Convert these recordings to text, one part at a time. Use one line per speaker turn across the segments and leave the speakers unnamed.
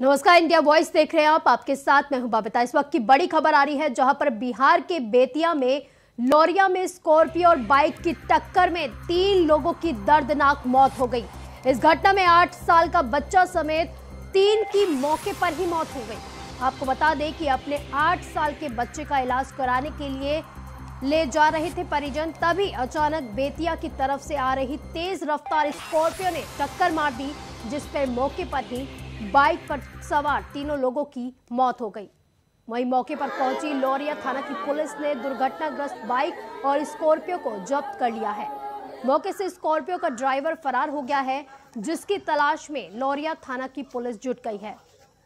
नमस्कार, India voice देख रहे हैं आप। आपके साथ मैं हूं बबीता। इस वक्त की बड़ी खबर आ रही है जहां पर बिहार के बेतिया में लौरिया में स्कॉर्पियो और बाइक की टक्कर में 3 लोगों की दर्दनाक मौत हो गई। इस घटना में 8 साल का बच्चा समेत 3 की मौके पर ही मौत हो गई। आपको बता दें कि अपने 8 साल के बच्चे का इलाज कराने के लिए ले जा रहे थे परिजन, तभी अचानक बेतिया की तरफ से आ रही तेज रफ्तार स्कॉर्पियो ने टक्कर मार दी, जिस पर मौके पर ही बाइक पर सवार 3 लोगों की मौत हो गई। वहीं मौके पर पहुंची लौरिया थाना की पुलिस ने दुर्घटनाग्रस्त बाइक और स्कॉर्पियो को जब्त कर लिया है। मौके से स्कॉर्पियो का ड्राइवर फरार हो गया है, जिसकी तलाश में लौरिया थाना की पुलिस जुट गई है।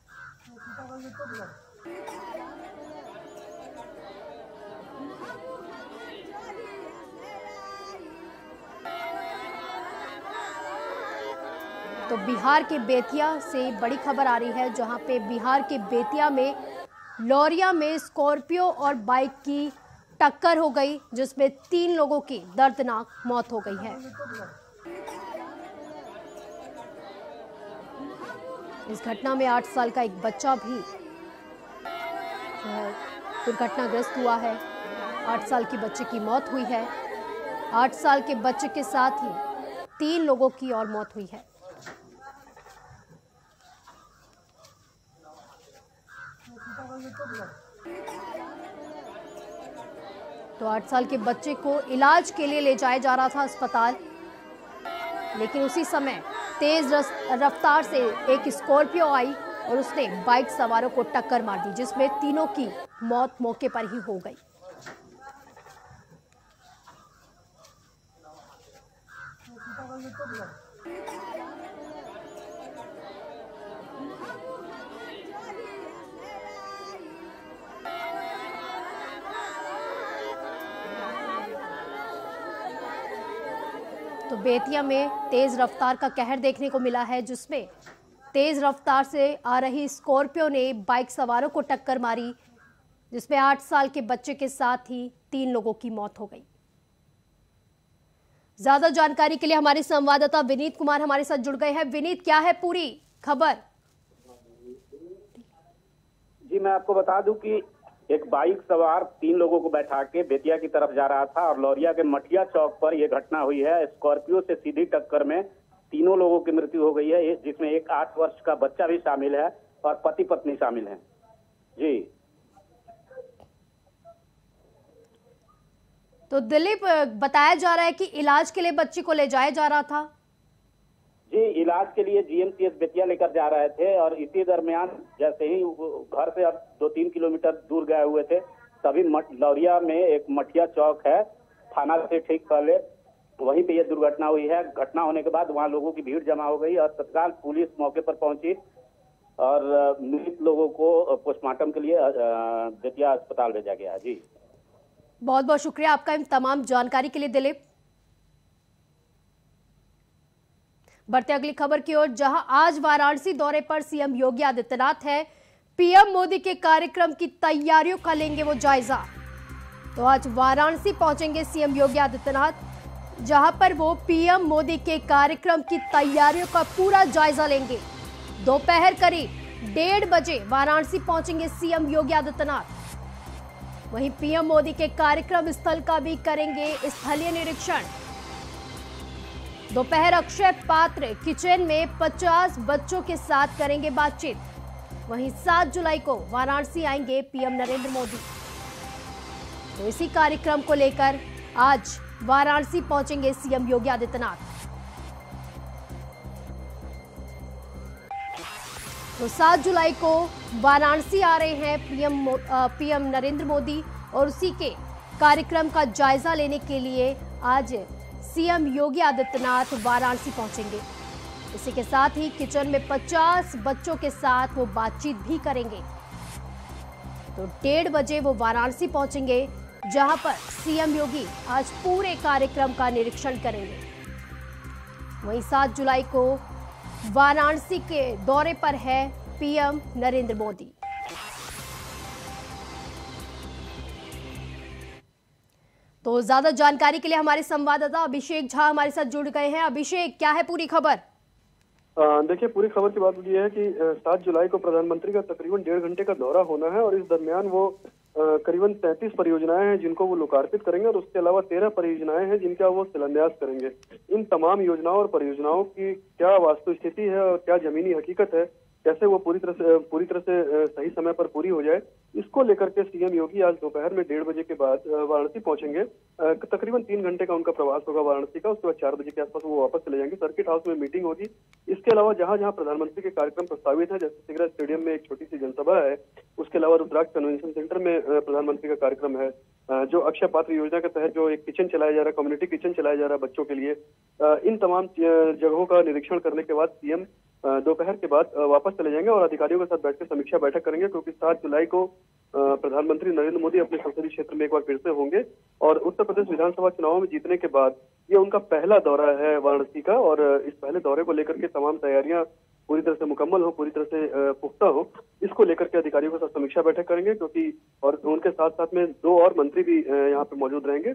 तो बिहार के बेतिया से बड़ी खबर आ रही है जहां पे बिहार के बेतिया में लौरिया में स्कॉर्पियो और बाइक की टक्कर हो गई, जिसमें 3 लोगों की दर्दनाक मौत हो गई है। इस घटना में 8 साल का एक बच्चा भी दुर्घटनाग्रस्त हुआ है। 8 साल के बच्चे की मौत हुई है। 8 साल के बच्चे के साथ ही 3 लोगों की और मौत हुई है। तो 8 साल के बच्चे को इलाज के लिए ले जाया जा रहा था अस्पताल, लेकिन उसी समय तेज रफ्तार से एक स्कॉर्पियो आई और उसने बाइक सवारों को टक्कर मार दी, जिसमें तीनों की मौत मौके पर ही हो गई। तो बेतिया में तेज रफ्तार का कहर देखने को मिला है, जिसमें तेज रफ्तार से आ रही स्कॉर्पियो ने बाइक सवारों को टक्कर मारी, जिसमें 8 साल के बच्चे के साथ ही 3 लोगों की मौत हो गई। ज्यादा जानकारी के लिए हमारे संवाददाता विनीत कुमार हमारे साथ जुड़ गए हैं। विनीत, क्या है पूरी खबर?
जी, मैं आपको बता दूं कि एक बाइक सवार 3 लोगों को बैठा के बेतिया की तरफ जा रहा था और लौरिया के मठिया चौक पर यह घटना हुई है। स्कॉर्पियो से सीधी टक्कर में 3 लोगों की मृत्यु हो गई है, जिसमें एक 8 वर्ष का बच्चा भी शामिल है और पति पत्नी शामिल हैं। जी,
तो दिलीप, बताया जा रहा है कि इलाज के लिए बच्ची को ले जाया जा रहा था।
जी, इलाज के लिए जीएमसीएच बेतिया लेकर जा रहे थे और इसी दरमियान जैसे ही घर से अब 2-3 किलोमीटर दूर गए हुए थे, तभी लौरिया में एक मठिया चौक है, थाना से ठीक पहले, वहीं पे ये दुर्घटना हुई है। घटना होने के बाद वहां लोगों की भीड़ जमा हो गई और तत्काल पुलिस मौके पर पहुंची और मृत लोगों को पोस्टमार्टम के लिए बेतिया अस्पताल भेजा गया। जी,
बहुत बहुत शुक्रिया आपका इन तमाम जानकारी के लिए दिलीप। बढ़ते अगली खबर की ओर, जहां आज वाराणसी दौरे पर सीएम योगी आदित्यनाथ है। पीएम मोदी के कार्यक्रम की तैयारियों का लेंगे वो जायजा। तो आज वाराणसी पहुंचेंगे सीएम योगी आदित्यनाथ, जहां पर वो पीएम मोदी के कार्यक्रम की तैयारियों का पूरा जायजा लेंगे। दोपहर करीब 1:30 बजे वाराणसी पहुंचेंगे सीएम योगी आदित्यनाथ। वहीं पीएम मोदी के कार्यक्रम स्थल का भी करेंगे स्थलीय निरीक्षण। दोपहर अक्षय पात्र किचन में 50 बच्चों के साथ करेंगे बातचीत। वहीं 7 जुलाई को वाराणसी आएंगे पीएम नरेंद्र मोदी। तो इसी कार्यक्रम को लेकर आज वाराणसी पहुंचेंगे सीएम योगी आदित्यनाथ। तो 7 जुलाई को वाराणसी आ रहे हैं पीएम नरेंद्र मोदी और उसी के कार्यक्रम का जायजा लेने के लिए आज सीएम योगी आदित्यनाथ वाराणसी पहुंचेंगे। इसी के साथ ही किचन में 50 बच्चों के साथ वो बातचीत भी करेंगे। तो 1:30 बजे वो वाराणसी पहुंचेंगे, जहां पर सीएम योगी आज पूरे कार्यक्रम का निरीक्षण करेंगे। वहीं 7 जुलाई को वाराणसी के दौरे पर है पीएम नरेंद्र मोदी। तो ज्यादा जानकारी के लिए हमारे संवाददाता अभिषेक झा हमारे साथ जुड़ गए हैं। अभिषेक, क्या है पूरी खबर?
देखिए, पूरी खबर की बात ये है कि 7 जुलाई को प्रधानमंत्री का तकरीबन 1.5 घंटे का दौरा होना है और इस दरमियान वो करीबन 33 परियोजनाएं हैं जिनको वो लोकार्पित करेंगे और उसके अलावा 13 परियोजनाएं हैं जिनका वो शिलान्यास करेंगे। इन तमाम योजनाओं और परियोजनाओं की क्या वास्तु स्थिति है और क्या जमीनी हकीकत है, कैसे वो पूरी तरह से सही समय पर पूरी हो जाए, इसको लेकर के सीएम योगी आज दोपहर में 1:30 बजे के बाद वाराणसी पहुंचेंगे। तकरीबन 3 घंटे का उनका प्रवास होगा वाराणसी का। उसके बाद 4 बजे के आसपास वो वापस चले जाएंगे। सर्किट हाउस में मीटिंग होगी। इसके अलावा जहां जहां प्रधानमंत्री के कार्यक्रम प्रस्तावित है, जैसे सिगरा स्टेडियम में एक छोटी सी जनसभा है, उसके अलावा रुद्राक्ष कन्वेंशन सेंटर में प्रधानमंत्री का कार्यक्रम है, जो अक्षय पात्र योजना के तहत जो एक किचन चलाया जा रहा है, कम्युनिटी किचन चलाया जा रहा है बच्चों के लिए, इन तमाम जगहों का निरीक्षण करने के बाद सीएम दोपहर के बाद वापस चले जाएंगे और अधिकारियों के साथ बैठकर समीक्षा बैठक करेंगे, क्योंकि 7 जुलाई को प्रधानमंत्री नरेंद्र मोदी अपने संसदीय क्षेत्र में एक बार फिर से होंगे और उत्तर प्रदेश विधानसभा चुनाव में जीतने के बाद ये उनका पहला दौरा है वाराणसी का। और इस पहले दौरे को लेकर के तमाम तैयारियां पूरी तरह से मुकम्मल हो, पूरी तरह से पुख्ता हो, इसको लेकर के अधिकारियों के साथ समीक्षा बैठक करेंगे, क्योंकि और उनके साथ साथ में 2 और मंत्री भी यहाँ पे मौजूद रहेंगे।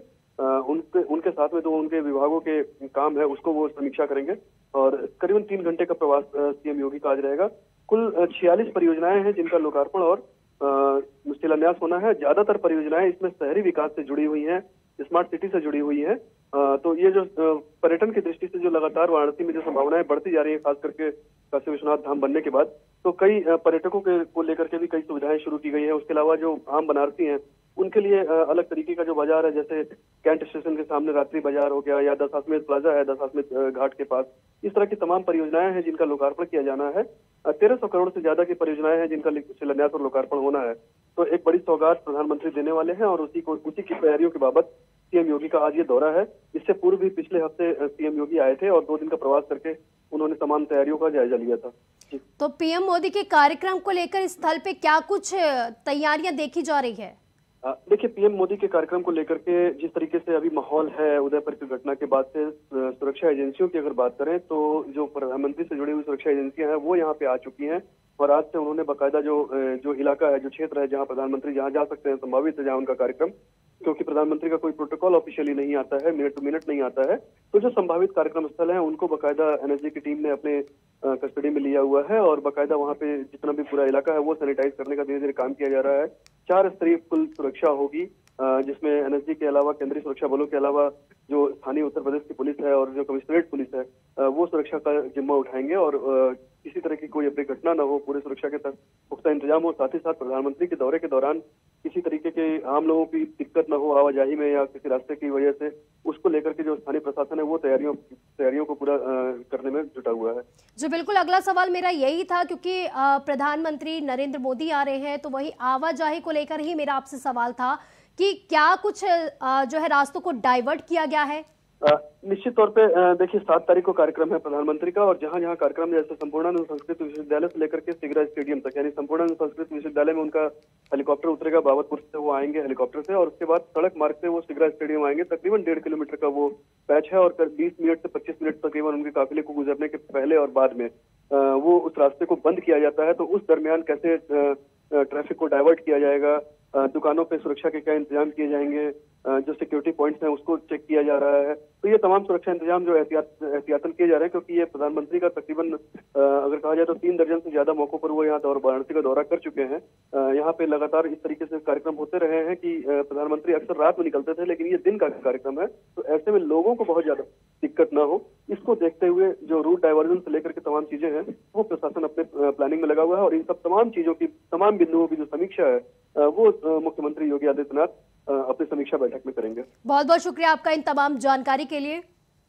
उनके साथ में 2 उनके विभागों के काम है, उसको वो समीक्षा करेंगे और करीबन 3 घंटे का प्रवास सीएम योगी का आज रहेगा। कुल 46 परियोजनाएं हैं जिनका लोकार्पण और शिलान्यास होना है। ज्यादातर परियोजनाएं इसमें शहरी विकास से जुड़ी हुई हैं, स्मार्ट सिटी से जुड़ी हुई हैं। तो ये जो पर्यटन की दृष्टि से जो लगातार वाराणसी में जो संभावनाएं बढ़ती जा रही है, खास करके काशी विश्वनाथ धाम बनने के बाद, तो कई पर्यटकों को लेकर के भी कई सुविधाएं शुरू की गई हैं। उसके अलावा जो आम बनारसी हैं उनके लिए अलग तरीके का जो बाजार है, जैसे कैंट स्टेशन के सामने रात्रि बाजार हो गया या दशाश्वमेध प्लाजा है दशाश्वमेध घाट के पास, इस तरह की तमाम परियोजनाएं हैं जिनका लोकार्पण किया जाना है। 1300 करोड़ से ज्यादा की परियोजनाएं हैं जिनका शिलान्यास और लोकार्पण होना है। तो एक बड़ी सौगात प्रधानमंत्री देने वाले हैं और उसी की तैयारियों के बाबत सीएम योगी का आज ये दौरा है। इससे पूर्व भी पिछले हफ्ते सीएम योगी आए थे और 2 दिन का प्रवास करके उन्होंने तमाम तैयारियों का जायजा लिया था।
तो पीएम मोदी के कार्यक्रम को लेकर इस स्थल पे क्या कुछ तैयारियां देखी जा रही है?
देखिए, पीएम मोदी के कार्यक्रम को लेकर के जिस तरीके से अभी माहौल है उदयपुर की घटना के बाद से, सुरक्षा एजेंसियों की अगर बात करें तो जो प्रधानमंत्री से जुड़ी हुई सुरक्षा एजेंसियां हैं वो यहाँ पे आ चुकी हैं और आज से उन्होंने बाकायदा जो इलाका है, जो क्षेत्र है जहाँ प्रधानमंत्री जहाँ जा सकते हैं, संभावित है जहाँ उनका कार्यक्रम, क्योंकि प्रधानमंत्री का कोई प्रोटोकॉल ऑफिशियली नहीं आता है, मिनट टू मिनट नहीं आता है, तो जो संभावित कार्यक्रम स्थल है उनको बाकायदा एनएसजी की टीम ने अपने कस्टडी में लिया हुआ है और बाकायदा वहाँ पे जितना भी पूरा इलाका है वो सैनिटाइज करने का धीरे धीरे काम किया जा रहा है। 4 स्तरीय कुल सुरक्षा होगी, जिसमें एनएसजी के अलावा केंद्रीय सुरक्षा बलों के अलावा जो स्थानीय उत्तर प्रदेश की पुलिस है और जो कमिश्नरेट पुलिस है वो सुरक्षा का जिम्मा उठाएंगे और किसी तरह की कोई अपनी घटना न हो, पूरे सुरक्षा के तहत पुख्ता इंतजाम हो। साथ ही साथ प्रधानमंत्री के दौरे के दौरान किसी तरीके के आम लोगों की दिक्कत न हो आवाजाही में या किसी रास्ते की वजह से, उसको लेकर के जो स्थानीय प्रशासन है वो तैयारियों को पूरा करने में जुटा हुआ है।
जो बिल्कुल अगला सवाल मेरा यही था, क्योंकि प्रधानमंत्री नरेंद्र मोदी आ रहे हैं तो वही आवाजाही को लेकर ही मेरा आपसे सवाल था कि क्या कुछ जो है रास्तों को डाइवर्ट किया गया है?
निश्चित तौर पे देखिए 7 तारीख को कार्यक्रम है प्रधानमंत्री का और जहां जहां कार्यक्रम जैसे संपूर्णानंद संस्कृत विश्वविद्यालय से लेकर के सिगरा स्टेडियम तक, यानी संपूर्णानंद संस्कृत विश्वविद्यालय में उनका हेलीकॉप्टर उतरेगा, बाबतपुर से वो आएंगे हेलीकॉप्टर से और उसके बाद सड़क मार्ग से वो सिगरा स्टेडियम आएंगे। तकरीबन 1.5 किलोमीटर का वो पैच है और 20 मिनट से 25 मिनट तकरीबन उनके काफिले को गुजरने के पहले और बाद में वो उस रास्ते को बंद किया जाता है। तो उस दरमियान कैसे ट्रैफिक को डाइवर्ट किया जाएगा, दुकानों पे सुरक्षा के क्या इंतजाम किए जाएंगे, जो सिक्योरिटी पॉइंट्स हैं उसको चेक किया जा रहा है। तो ये तमाम सुरक्षा इंतजाम जो एहतियातन किए जा रहे हैं, क्योंकि ये प्रधानमंत्री का तकरीबन अगर कहा जाए तो 3 दर्जन से ज्यादा मौकों पर वो यहाँ वाराणसी का दौरा कर चुके हैं। यहाँ पे लगातार इस तरीके से कार्यक्रम होते रहे हैं कि प्रधानमंत्री अक्सर रात में निकलते थे, लेकिन ये दिन का कार्यक्रम है तो ऐसे में लोगों को बहुत ज्यादा दिक्कत ना हो, इसको देखते हुए जो रूट डाइवर्जन से लेकर के तमाम चीजें हैं वो प्रशासन अपने प्लानिंग में लगा हुआ है और इन सब तमाम चीजों की, तमाम बिंदुओं की जो समीक्षा है वो मुख्यमंत्री योगी आदित्यनाथ अपनी समीक्षा बैठक में करेंगे।
बहुत बहुत शुक्रिया आपका इन तमाम जानकारी के लिए।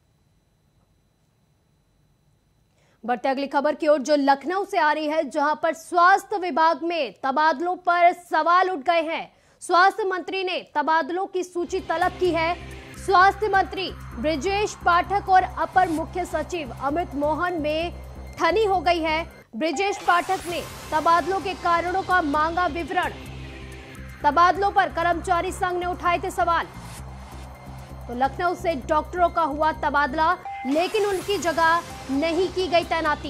बढ़ते अगली खबर की ओर जो लखनऊ से आ रही है, जहां पर स्वास्थ्य विभाग में तबादलों पर सवाल उठ गए हैं। स्वास्थ्य मंत्री ने तबादलों की सूची तलब की है। स्वास्थ्य मंत्री ब्रिजेश पाठक और अपर मुख्य सचिव अमित मोहन में ठनी हो गई है। ब्रिजेश पाठक ने तबादलों के कारणों का मांगा विवरण। तबादलों पर कर्मचारी संघ ने उठाए थे सवाल। तो लखनऊ से डॉक्टरों का हुआ तबादला, लेकिन उनकी जगह नहीं की गई तैनाती।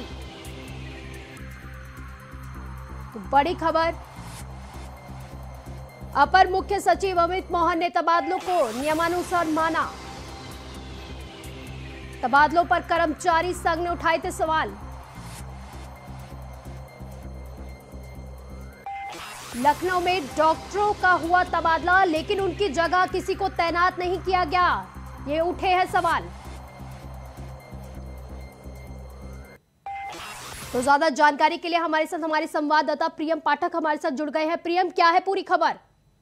तो बड़ी खबर, अपर मुख्य सचिव अमित मोहन ने तबादलों को नियमानुसार माना। तबादलों पर कर्मचारी संघ ने उठाए थे सवाल। लखनऊ में डॉक्टरों का हुआ तबादला, लेकिन उनकी जगह किसी को तैनात नहीं किया गया। ये उठे हैं सवाल। तो ज्यादा जानकारी के लिए हमारे साथ हमारे संवाददाता प्रियम पाठक हमारे साथ जुड़ गए हैं। प्रियम, क्या है पूरी खबर?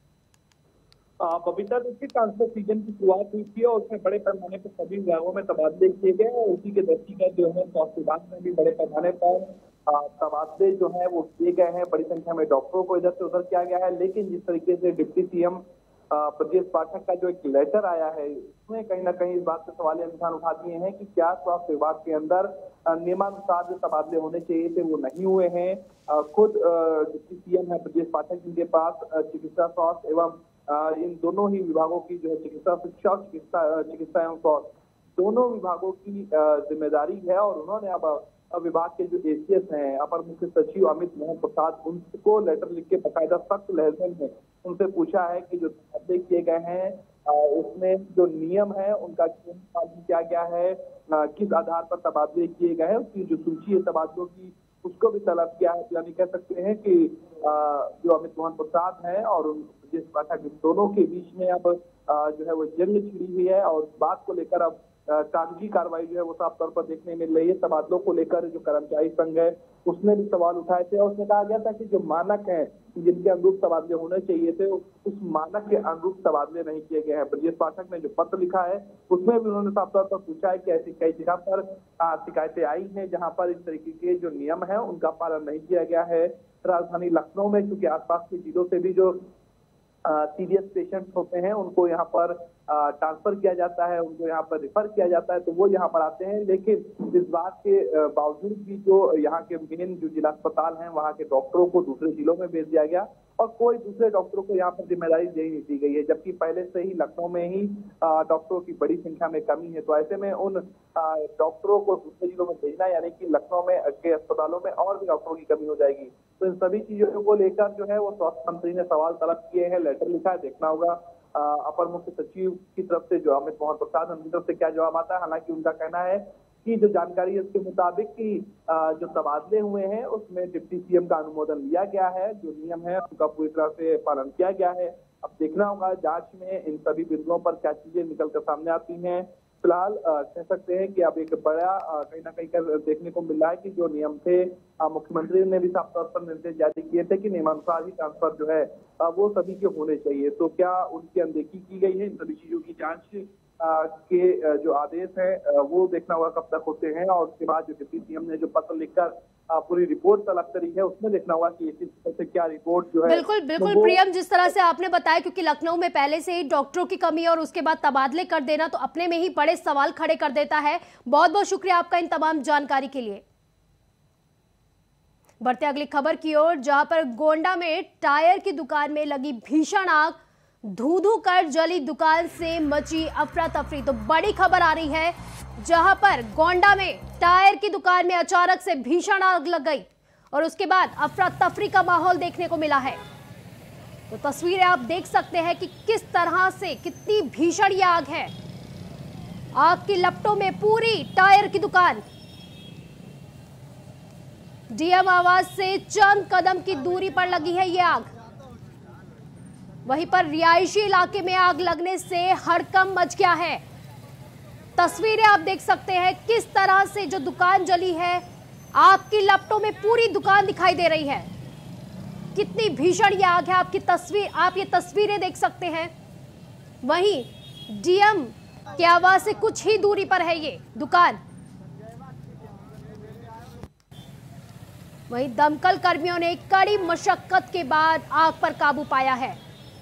बबीता, देखिए ट्रांसफर सीजन की शुरुआत हुई थी और उसमें बड़े पैमाने पर सभी विभागों में तबादले किए गए और उसी के दृष्टिगत जो है स्वास्थ्य विभाग में भी बड़े पैमाने पर तबादले जो है वो किए गए हैं। बड़ी संख्या में डॉक्टरों को इधर से उधर किया गया है, लेकिन जिस तरीके से डिप्टी सीएम ब्रजेश पाठक का जो एक लेटर आया है, उसमें कहीं ना कहीं इस बात पे सवालिया निशान उठा दिए हैं कि क्या स्वास्थ्य विभाग के अंदर नियमानुसार जो तबादले होने चाहिए थे वो नहीं हुए हैं। खुद डिप्टी सीएम है ब्रजेश पाठक, जिनके पास चिकित्सा, स्वास्थ्य एवं इन दोनों ही विभागों की जो है चिकित्सा शिक्षा और चिकित्सा एवं स्वास्थ्य दोनों विभागों की जिम्मेदारी है और उन्होंने अब विभाग के जो एसीएस हैं, अपर मुख्य सचिव अमित मोहन प्रसाद, उनको लेटर लिख के बाकायदा सख्त लहजे में उनसे पूछा है कि जो तबादले किए गए हैं उसमें जो नियम है उनका क्यों पालन किया गया है, किस आधार पर तबादले किए गए हैं, उसकी जो सूची है तबादलों की उसको भी तलब किया है। यानी कह सकते हैं कि जो अमित मोहन प्रसाद है और ब्रजेश पाठक, दोनों के बीच में अब जो है वो जंग छिड़ी हुई है और बात को लेकर अब कागजी कार्रवाई जो है वो साफ तौर पर देखने मिल रही है। तबादलों को लेकर जो कर्मचारी संघ है उसने भी सवाल उठाए थे और उसने कहा गया था कि जो मानक है जिनके अनुरूप तबादले होने चाहिए थे उस मानक के अनुरूप तबादले नहीं किए गए हैं। ब्रजेश पाठक ने जो पत्र लिखा है उसमें भी उन्होंने साफ तौर पर पूछा है कि ऐसी कई जगह पर शिकायतें आई हैं जहां पर इस तरीके के जो नियम है उनका पालन नहीं किया गया है। राजधानी लखनऊ में चूंकि आसपास के जिलों से भी जो सीरियस पेशेंट्स होते हैं उनको यहाँ पर ट्रांसफर किया जाता है, उनको यहाँ पर रिफर किया जाता है, तो वो यहाँ पर आते हैं। लेकिन इस बात के बावजूद भी जो यहाँ के मेन जो जिला अस्पताल हैं वहाँ के डॉक्टरों को दूसरे जिलों में भेज दिया गया और कोई दूसरे डॉक्टरों को यहाँ पर जिम्मेदारी नहीं दी गई है, जबकि पहले से ही लखनऊ में ही डॉक्टरों की बड़ी संख्या में कमी है। तो ऐसे में उन डॉक्टरों को दूसरे जिलों में भेजना यानी कि लखनऊ में के अस्पतालों में और भी डॉक्टरों की कमी हो जाएगी। तो इन सभी चीजों को लेकर जो है वो स्वास्थ्य मंत्री ने सवाल तलब किए हैं, लेटर लिखा है। देखना होगा अपर मुख्य सचिव की तरफ से जो अमित मोहन प्रसाद, उनकी तरफ से क्या जवाब आता है। हालांकि उनका कहना है कि जो जानकारी है उसके मुताबिक कि जो तबादले हुए हैं उसमें डिप्टी सीएम का अनुमोदन लिया गया है, जो नियम है उनका पूरी तरह से पालन किया गया है। अब देखना होगा जांच में इन सभी बिंदुओं पर क्या चीजें निकलकर सामने आती हैं। फिलहाल कह सकते हैं कि अब एक बड़ा कहीं ना कहीं कर देखने को मिल रहा है कि जो नियम थे मुख्यमंत्री ने भी साफ तौर पर निर्देश जारी किए थे कि नियमानुसार ही ट्रांसफर जो है वो सभी के होने चाहिए। तो क्या उनकी अनदेखी की गई है? इन सभी चीजों की जांच के जो आदेश है वो देखना होगा कब तक होते हैं और उसके बाद जो डिप्टी सीएम ने जो पत्र लिखकर पूरी रिपोर्ट तलब करी है उसमें देखना होगा कि इसी तरह से क्या रिपोर्ट जो है।
बिल्कुल बिल्कुल प्रियम, जिस तरह से आपने बताया, क्योंकि लखनऊ में पहले से ही डॉक्टरों की कमी और उसके बाद तबादले कर देना तो अपने में ही बड़े सवाल खड़े कर देता है। बहुत बहुत शुक्रिया आपका इन तमाम जानकारी के लिए। बढ़ते अगली खबर की ओर, जहां पर गोंडा में टायर की दुकान में लगी भीषण आग, धू-धू कर जली दुकान से मची अफरा तफरी। तो बड़ी खबर आ रही है, जहां पर गोंडा में टायर की दुकान में अचानक से भीषण आग लग गई और उसके बाद अफरा तफरी का माहौल देखने को मिला है। तो तस्वीरें आप देख सकते हैं कि किस तरह से कितनी भीषण ये आग है। आग की लपटों में पूरी टायर की दुकान। डीएम आवास से चंद कदम की दूरी पर लगी है ये आग। वहीं पर रिहायशी इलाके में आग लगने से हड़कंप मच गया है। तस्वीरें आप देख सकते हैं किस तरह से जो दुकान जली है, आग की लपटों में पूरी दुकान दिखाई दे रही है। कितनी भीषण ये आग है, आप ये तस्वीरें देख सकते हैं। वहीं डीएम के आवास से कुछ ही दूरी पर है ये दुकान। वहीं दमकल कर्मियों ने कड़ी मशक्कत के बाद आग पर काबू पाया है।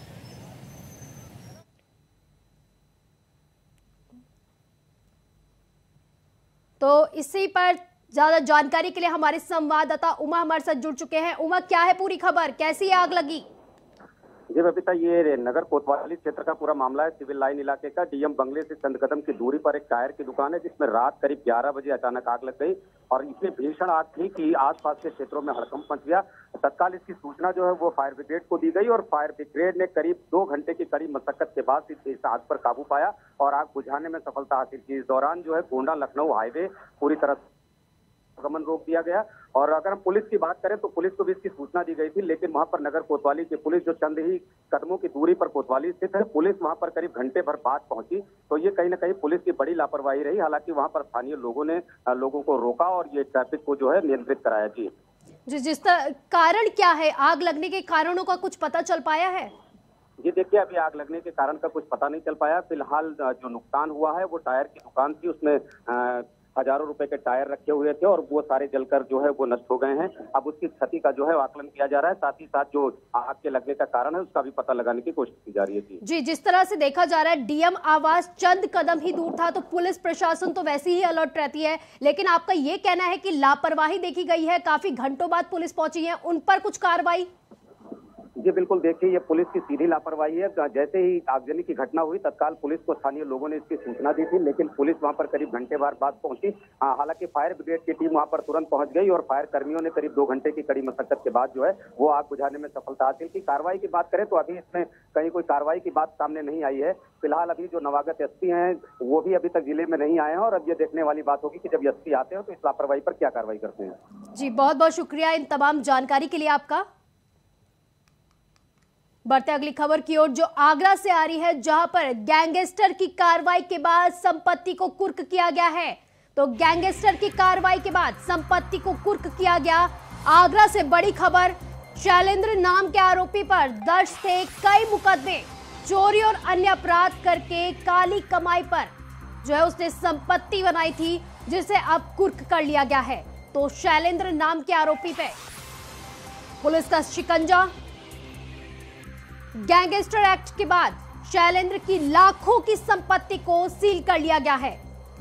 तो इसी पर ज्यादा जानकारी के लिए हमारे संवाददाता उमा हमारे साथ जुड़ चुके हैं। उमा, क्या है पूरी खबर, कैसी आग लगी?
जी बबीता, ये नगर कोतवाली क्षेत्र का पूरा मामला है। सिविल लाइन इलाके का डीएम बंगले से चंद कदम की दूरी पर एक टायर की दुकान है जिसमें रात करीब 11 बजे अचानक आग लग गई और इतनी भीषण आग थी कि आसपास के क्षेत्रों में हड़कंप मच गया। तत्काल इसकी सूचना जो है वो फायर ब्रिगेड को दी गई और फायर ब्रिगेड ने करीब 2 घंटे की कड़ी मशक्कत के बाद इस आग पर काबू पाया और आग बुझाने में सफलता हासिल की। इस दौरान जो है गोंडा लखनऊ हाईवे पूरी तरह आवागमन रोक दिया गया। और अगर हम पुलिस की बात करें तो पुलिस को भी इसकी सूचना दी गई थी, लेकिन वहां पर नगर कोतवाली की पुलिस जो चंद ही कदमों की दूरी पर कोतवाली स्थित है, पुलिस वहां पर करीब घंटे भर बाद पहुंची। तो ये कहीं ना कहीं पुलिस की बड़ी लापरवाही रही। हालांकि वहां पर स्थानीय लोगों ने लोगों को रोका और ये ट्रैफिक को जो है नियंत्रित कराया। जी
जिस कारण क्या है, आग लगने के कारणों का कुछ पता चल पाया है?
जी देखिए, अभी आग लगने के कारण का कुछ पता नहीं चल पाया। फिलहाल जो नुकसान हुआ है वो टायर की दुकान थी, उसमें हजारों रुपए के टायर रखे हुए थे और वो सारे जलकर जो है वो नष्ट हो गए हैं। अब उसकी क्षति का जो है आकलन किया जा रहा है, साथ ही साथ जो आग के लगने का कारण है उसका भी पता लगाने की कोशिश की जा रही है। जी,
जिस तरह से देखा जा रहा है डीएम आवास चंद कदम ही दूर था, तो पुलिस प्रशासन तो वैसे ही अलर्ट रहती है, लेकिन आपका ये कहना है कि लापरवाही देखी गई है, काफी घंटों बाद पुलिस पहुंची है, उन पर कुछ कार्रवाई?
जी बिल्कुल, देखिए ये पुलिस की सीधी लापरवाही है। जैसे ही आगजनी की घटना हुई तत्काल पुलिस को स्थानीय लोगों ने इसकी सूचना दी थी, लेकिन पुलिस वहां पर करीब घंटे भर बाद पहुंची। हालांकि फायर ब्रिगेड की टीम वहां पर तुरंत पहुंच गई और फायर कर्मियों ने करीब 2 घंटे की कड़ी मशक्कत के बाद जो है वो आग बुझाने में सफलता हासिल की। कार्रवाई की बात करें तो अभी इसमें कहीं कोई कार्रवाई की बात सामने नहीं आई है। फिलहाल अभी जो नवागत एसपी हैं वो भी अभी तक जिले में नहीं आए हैं और अब ये देखने वाली बात होगी कि जब एसपी आते हैं तो इस लापरवाही पर क्या कार्रवाई करते हैं।
जी बहुत बहुत शुक्रिया इन तमाम जानकारी के लिए आपका। बढ़ते अगली खबर की ओर, जो आगरा से आ रही है, जहां पर गैंगस्टर की कार्रवाई के बाद संपत्ति को कुर्क किया गया है। तो गैंगस्टर की कार्रवाई के बाद संपत्ति को कुर्क किया गया। आगरा से बड़ी खबर, शैलेंद्र नाम के आरोपी पर दर्ज थे कई मुकदमे। चोरी और अन्य अपराध करके काली कमाई पर जो है उसने संपत्ति बनाई थी, जिसे अब कुर्क कर लिया गया है। तो शैलेंद्र नाम के आरोपी पे पुलिस का शिकंजा। गैंगस्टर एक्ट के बाद शैलेंद्र की लाखों की संपत्ति को सील कर लिया गया है।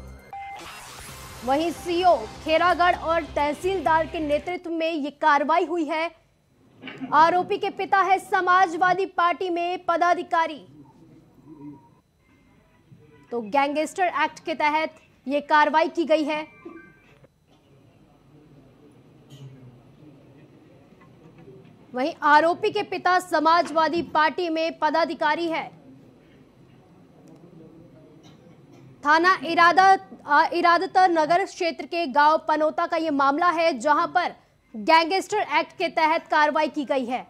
वहीं सीओ खेरागढ़ और तहसीलदार के नेतृत्व में यह कार्रवाई हुई है। आरोपी के पिता है समाजवादी पार्टी में पदाधिकारी। तो गैंगस्टर एक्ट के तहत यह कार्रवाई की गई है। वहीं आरोपी के पिता समाजवादी पार्टी में पदाधिकारी है। थाना इरादतर नगर क्षेत्र के गांव पनोता का यह मामला है, जहां पर गैंगस्टर एक्ट के तहत कार्रवाई की गई है।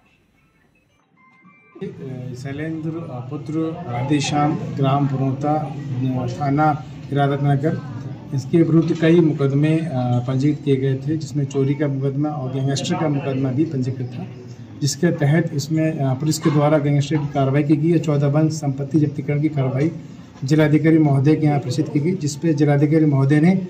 शैलेंद्र पुत्र राधेश्याम, ग्राम पनोता, थाना इरादत नगर, इसके विरुद्ध कई मुकदमे पंजीकृत किए गए थे, जिसमें चोरी का मुकदमा और गैंगस्टर का मुकदमा भी पंजीकृत था, जिसके तहत इसमें पुलिस के द्वारा गैंगस्टर की कार्रवाई की गई है। 14 बंद संपत्ति जब्तीकरण की कार्रवाई जिलाधिकारी महोदय के यहाँ प्रेषित की गई, जिसपे जिलाधिकारी महोदय ने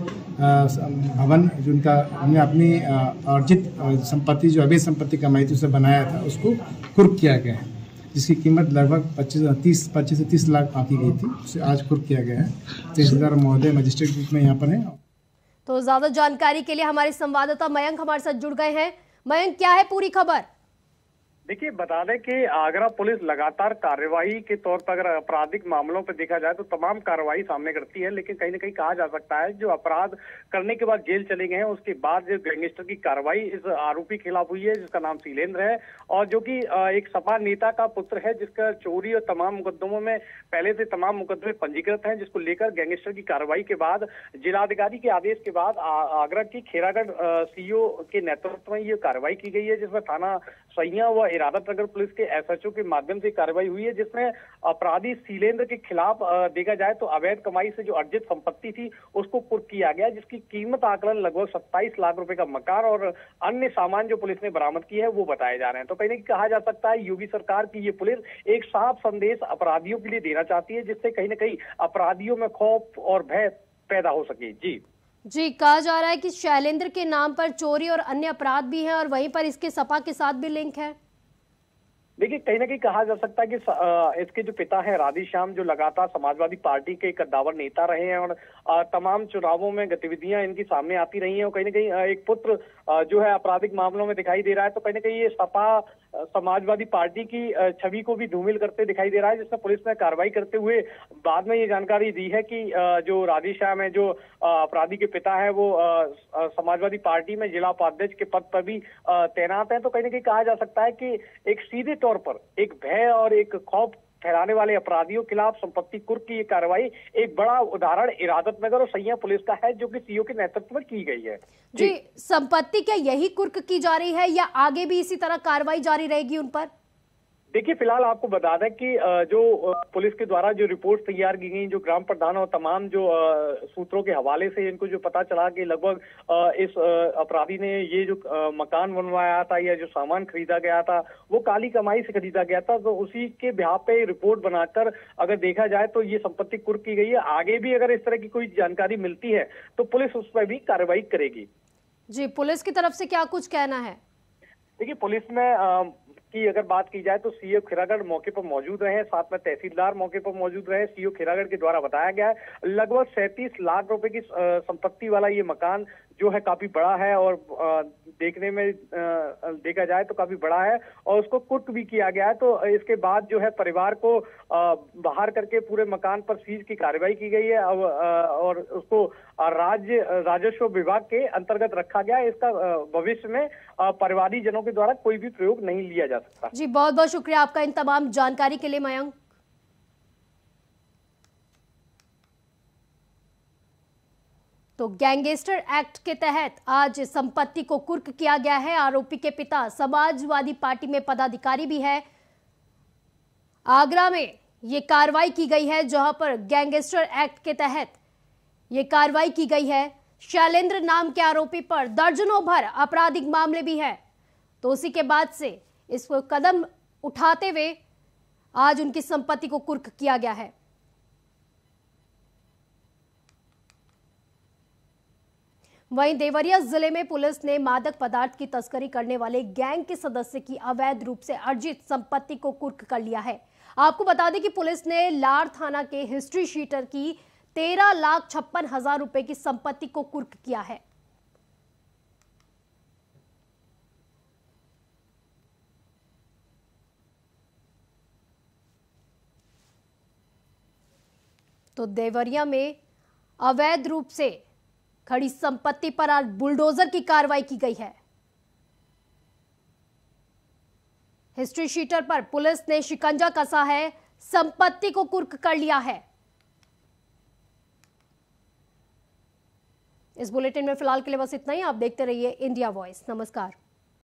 भवन जो उनका अपनी अर्जित संपत्ति, जो अवैध संपत्ति कमाई थी, उसे बनाया था, उसको कुर्क किया गया है, जिसकी कीमत लगभग 25 से 30 लाख आंकी गई थी। उसे आज कुर्क किया गया है। तहसीलदार महोदय मजिस्ट्रेट रूप में यहाँ पर है।
तो ज्यादा जानकारी के लिए हमारे संवाददाता मयंक हमारे साथ जुड़ गए हैं। मयंक, क्या है पूरी खबर?
देखिए, बता दें कि आगरा पुलिस लगातार कार्यवाही के तौर पर अगर आपराधिक मामलों पर देखा जाए तो तमाम कार्रवाई सामने करती है, लेकिन कहीं ना कहीं कहा जा सकता है जो अपराध करने के बाद जेल चले गए हैं उसके बाद जो गैंगस्टर की कार्रवाई इस आरोपी के खिलाफ हुई है, जिसका नाम शैलेंद्र है और जो कि एक सपा नेता का पुत्र है, जिसका चोरी और तमाम मुकदमों में पहले से तमाम मुकदमे पंजीकृत हैं, जिसको लेकर गैंगस्टर की कार्रवाई के बाद जिलाधिकारी के आदेश के बाद आगरा की खेरागढ़ सीओ के नेतृत्व में ये कार्रवाई की गई है, जिसमें थाना सैया व इरादत नगर पुलिस के एसएचओ के माध्यम से कार्रवाई हुई है, जिसमें अपराधी शैलेंद्र के खिलाफ देखा जाए तो अवैध कमाई से जो अर्जित संपत्ति थी उसको कुर्क किया गया, जिसकी कीमत आकलन लगभग 27 लाख रुपए का मकान और अन्य सामान जो पुलिस ने बरामद की है वो बताए जा रहे हैं। तो कहीं न कहा जा सकता है योगी सरकार की ये पुलिस एक साफ संदेश अपराधियों के लिए देना चाहती है, जिससे कहीं न कहीं अपराधियों में खौफ और भय पैदा हो सके। जी,
कहा जा रहा है कि शैलेंद्र के नाम पर चोरी और अन्य अपराध भी हैं और वहीं पर इसके सपा के साथ भी लिंक है।
देखिए, कहीं ना कहीं कहा जा सकता है कि इसके जो पिता है राधेश्याम, जो लगातार समाजवादी पार्टी के कद्दावर नेता रहे हैं और तमाम चुनावों में गतिविधियां इनकी सामने आती रही हैं और कहीं ना कहीं एक पुत्र जो है आपराधिक मामलों में दिखाई दे रहा है, तो कहीं ना कहीं ये सपा समाजवादी पार्टी की छवि को भी धूमिल करते दिखाई दे रहा है, जिसमें पुलिस ने कार्रवाई करते हुए बाद में ये जानकारी दी है कि जो राधेश्याम है, जो अपराधी के पिता है, वो समाजवादी पार्टी में जिला उपाध्यक्ष के पद पर भी तैनात है। तो कहीं ना कहीं कहा जा सकता है कि एक सीधे तौर पर एक भय और एक खौफ ठहराने वाले अपराधियों के खिलाफ संपत्ति कुर्क की ये कार्रवाई एक बड़ा उदाहरण इरादत नगर और सैया पुलिस का है, जो कि सीओ के नेतृत्व में की गई है।
जी, संपत्ति क्या यही कुर्क की जा रही है या आगे भी इसी तरह कार्रवाई जारी रहेगी उन पर?
देखिए, फिलहाल आपको बता दें कि जो पुलिस के द्वारा जो रिपोर्ट तैयार की गई, जो ग्राम प्रधान और तमाम जो सूत्रों के हवाले से इनको जो पता चला कि लगभग इस अपराधी ने ये जो मकान बनवाया था या जो सामान खरीदा गया था वो काली कमाई से खरीदा गया था, तो उसी के बिहार पे रिपोर्ट बनाकर अगर देखा जाए तो ये संपत्ति कुर्क की गई है। आगे भी अगर इस तरह की कोई जानकारी मिलती है तो पुलिस उस पर भी कार्रवाई करेगी।
जी, पुलिस की तरफ से क्या कुछ कहना है?
देखिए, पुलिस में की अगर बात की जाए तो सीओ खिरागढ़ मौके पर मौजूद रहे, साथ में तहसीलदार मौके पर मौजूद रहे। सीओ खिरागढ़ के द्वारा बताया गया है लगभग 37 लाख रुपए की संपत्ति वाला ये मकान जो है काफी बड़ा है और देखने में देखा जाए तो काफी बड़ा है और उसको कुर्क भी किया गया है। तो इसके बाद जो है परिवार को बाहर करके पूरे मकान पर सीज की कार्रवाई की गई है और उसको राजस्व विभाग के अंतर्गत रखा गया है। इसका भविष्य में परिवारी जनों के द्वारा कोई भी प्रयोग नहीं लिया जा सकता।
जी, बहुत बहुत शुक्रिया आपका इन तमाम जानकारी के लिए मयंक। तो गैंगस्टर एक्ट के तहत आज संपत्ति को कुर्क किया गया है। आरोपी के पिता समाजवादी पार्टी में पदाधिकारी भी है। आगरा में यह कार्रवाई की गई है जहां पर गैंगस्टर एक्ट के तहत यह कार्रवाई की गई है। शैलेंद्र नाम के आरोपी पर दर्जनों भर आपराधिक मामले भी है, तो उसी के बाद से इसको कदम उठाते हुए आज उनकी संपत्ति को कुर्क किया गया है। वहीं देवरिया जिले में पुलिस ने मादक पदार्थ की तस्करी करने वाले गैंग के सदस्य की अवैध रूप से अर्जित संपत्ति को कुर्क कर लिया है। आपको बता दें कि पुलिस ने लार थाना के हिस्ट्री शीटर की 13,56,000 रुपए की संपत्ति को कुर्क किया है। तो देवरिया में अवैध रूप से खड़ी संपत्ति पर आज बुलडोजर की कार्रवाई की गई है। हिस्ट्री शीटर पर पुलिस ने शिकंजा कसा है, संपत्ति को कुर्क कर लिया है। इस बुलेटिन में फिलहाल के लिए बस इतना ही। आप देखते रहिए इंडिया वॉइस। नमस्कार।